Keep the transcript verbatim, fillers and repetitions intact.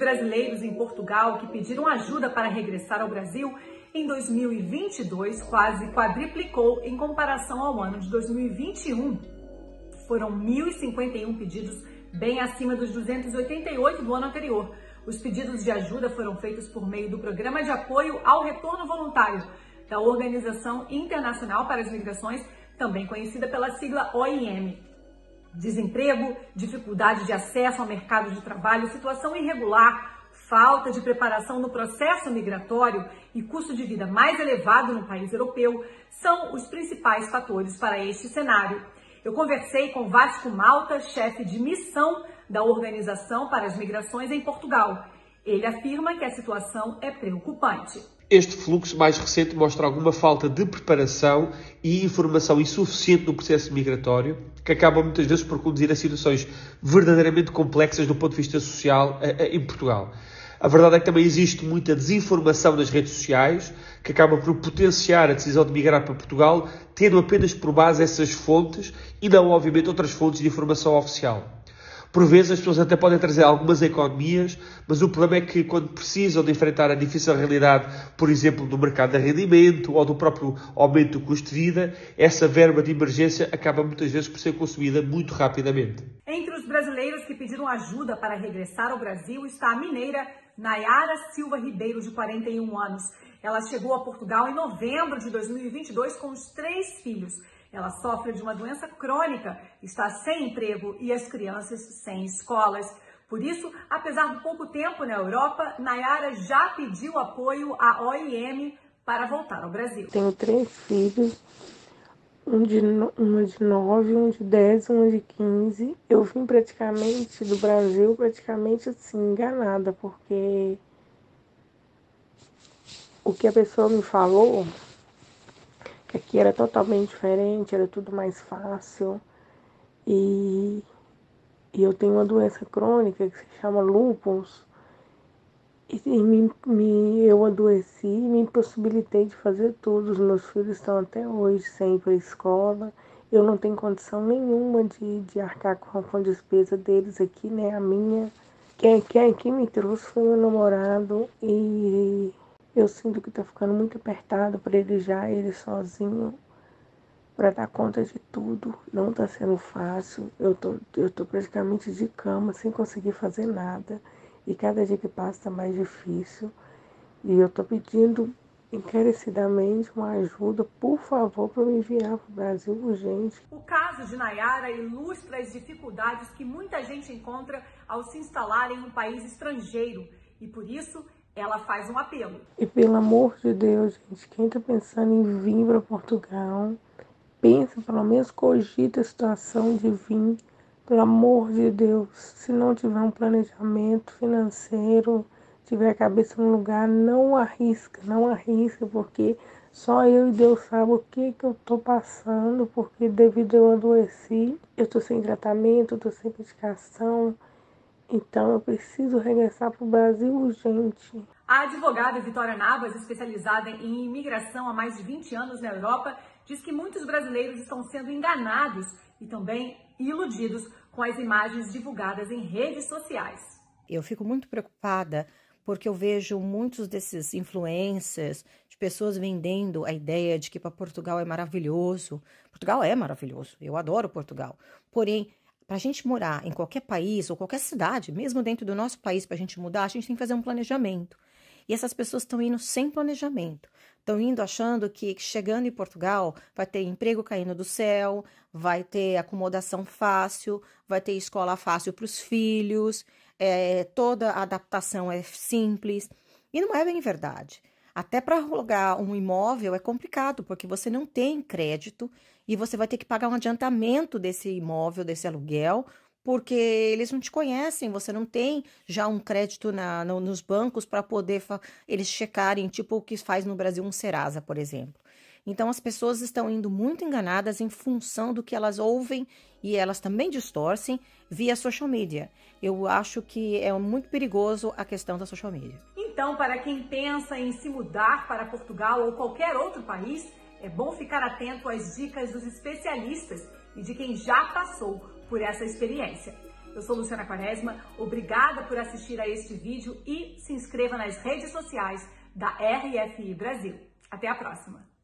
brasileiros em Portugal que pediram ajuda para regressar ao Brasil em dois mil e vinte e dois quase quadriplicou em comparação ao ano de dois mil e vinte e um. Foram mil e cinquenta e um pedidos, bem acima dos duzentos e oitenta e oito do ano anterior. Os pedidos de ajuda foram feitos por meio do Programa de Apoio ao Retorno Voluntário da Organização Internacional para as Migrações, também conhecida pela sigla O I M. Desemprego, dificuldade de acesso ao mercado de trabalho, situação irregular, falta de preparação no processo migratório e custo de vida mais elevado no país europeu são os principais fatores para este cenário. Eu conversei com Vasco Malta, chefe de missão da Organização para as Migrações em Portugal. Ele afirma que a situação é preocupante. Este fluxo mais recente mostra alguma falta de preparação e informação insuficiente no processo migratório, que acaba muitas vezes por conduzir a situações verdadeiramente complexas do ponto de vista social em Portugal. A verdade é que também existe muita desinformação nas redes sociais, que acaba por potenciar a decisão de migrar para Portugal, tendo apenas por base essas fontes e não, obviamente, outras fontes de informação oficial. Por vezes as pessoas até podem trazer algumas economias, mas o problema é que quando precisam de enfrentar a difícil realidade, por exemplo, do mercado de rendimento ou do próprio aumento do custo de vida, essa verba de emergência acaba muitas vezes por ser consumida muito rapidamente. Entre os brasileiros que pediram ajuda para regressar ao Brasil está a mineira Nayara Silva Ribeiro, de quarenta e um anos. Ela chegou a Portugal em novembro de dois mil e vinte e dois com os três filhos. Ela sofre de uma doença crônica, está sem emprego e as crianças sem escolas. Por isso, apesar do pouco tempo na Europa, Nayara já pediu apoio à O I M para voltar ao Brasil. Tenho três filhos, um de, uma de nove, um de dez, uma de quinze. Eu vim praticamente do Brasil, praticamente assim, enganada, porque o que a pessoa me falou, que aqui era totalmente diferente, era tudo mais fácil. E, e eu tenho uma doença crônica que se chama lúpus. E, e me, me, eu adoeci e me impossibilitei de fazer tudo. Os meus filhos estão até hoje sem ir para a escola. Eu não tenho condição nenhuma de, de arcar com, com a despesa deles aqui, né? A minha. Quem, quem aqui me trouxe foi meu namorado e eu sinto que está ficando muito apertado para ele já, ele sozinho, para dar conta de tudo. Não está sendo fácil. Eu tô, eu tô praticamente de cama, sem conseguir fazer nada. E cada dia que passa está mais difícil. E eu tô pedindo encarecidamente uma ajuda, por favor, para me virar para o Brasil urgente. O caso de Nayara ilustra as dificuldades que muita gente encontra ao se instalar em um país estrangeiro. E por isso, ela faz um apelo. E pelo amor de Deus, gente, quem está pensando em vir para Portugal, pensa, pelo menos cogita a situação de vir. Pelo amor de Deus, se não tiver um planejamento financeiro, tiver a cabeça no lugar, não arrisca, não arrisca, porque só eu e Deus sabem o que, que eu estou passando, porque devido eu adoeci, eu estou sem tratamento, eu estou sem medicação. Então, eu preciso regressar para o Brasil urgente. A advogada Vitória Navas, especializada em imigração há mais de vinte anos na Europa, diz que muitos brasileiros estão sendo enganados e também iludidos com as imagens divulgadas em redes sociais. Eu fico muito preocupada porque eu vejo muitos desses influencers, de pessoas vendendo a ideia de que para Portugal é maravilhoso. Portugal é maravilhoso, eu adoro Portugal. Porém, para a gente morar em qualquer país ou qualquer cidade, mesmo dentro do nosso país, para a gente mudar, a gente tem que fazer um planejamento. E essas pessoas estão indo sem planejamento. Estão indo achando que chegando em Portugal vai ter emprego caindo do céu, vai ter acomodação fácil, vai ter escola fácil para os filhos, é, toda a adaptação é simples. E não é bem verdade. Até para alugar um imóvel é complicado, porque você não tem crédito e você vai ter que pagar um adiantamento desse imóvel, desse aluguel, porque eles não te conhecem, você não tem já um crédito na, no, nos bancos para poder eles checarem, tipo o que faz no Brasil um Serasa, por exemplo. Então, as pessoas estão indo muito enganadas em função do que elas ouvem e elas também distorcem via social media. Eu acho que é muito perigoso a questão da social media. Então, para quem pensa em se mudar para Portugal ou qualquer outro país, é bom ficar atento às dicas dos especialistas e de quem já passou por essa experiência. Eu sou Luciana Quaresma, obrigada por assistir a este vídeo e se inscreva nas redes sociais da R F I Brasil. Até a próxima!